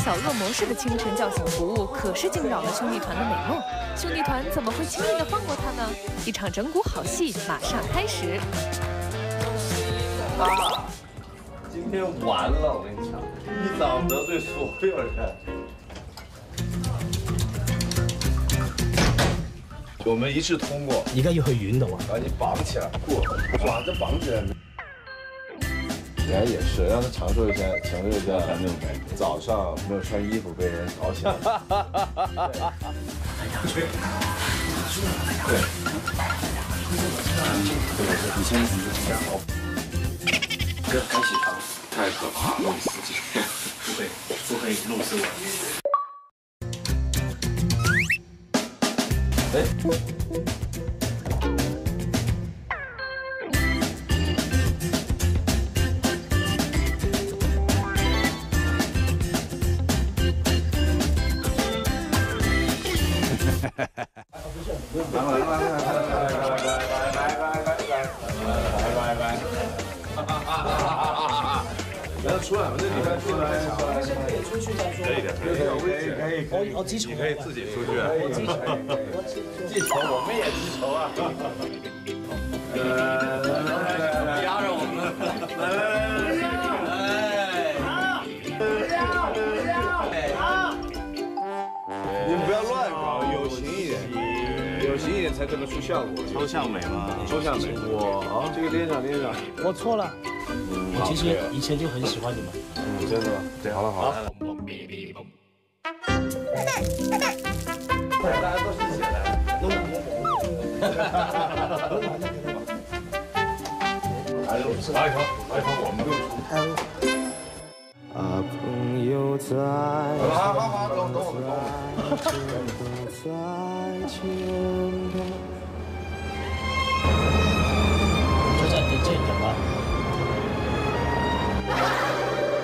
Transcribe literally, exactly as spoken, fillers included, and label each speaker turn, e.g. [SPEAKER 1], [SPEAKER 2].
[SPEAKER 1] 小恶魔式的清晨叫醒服务，可是惊扰了兄弟团的美梦。兄弟团怎么会轻易的放过他呢？一场整蛊好戏马上开始。
[SPEAKER 2] 啊！今天完了，我跟你讲，一早得罪所有人。我们一致通过。
[SPEAKER 3] 应该又会晕的哇！
[SPEAKER 2] 把你绑起来，过爪子绑起来。人家也是，让他尝受一下，享受一下那种早上没有穿衣服被人吵醒。对。对。你先你就这样好。哥，开洗汤，太可怕了，弄死自己。不会，不可以弄死我。哎。来来来来来来来来来来来来来！来出来，我这里边出来，但是可以出去再说。可以的，可以可以可以可以。哦，记仇，你可以自己出去。记仇，记仇，我们也记仇啊！来来来来来，压着我们，来来来来。 你们不要乱搞，有型一点，有型一点才可能出效果。抽象美吗？抽象美。我这个连长，连长，
[SPEAKER 3] 我错了。我其实以前就很喜欢你们。
[SPEAKER 2] 嗯，真的吗？对，好了好了。大家都是一起来。来一头，来一头，我们就。 啊，朋友在。好好好，等等我们，等我们。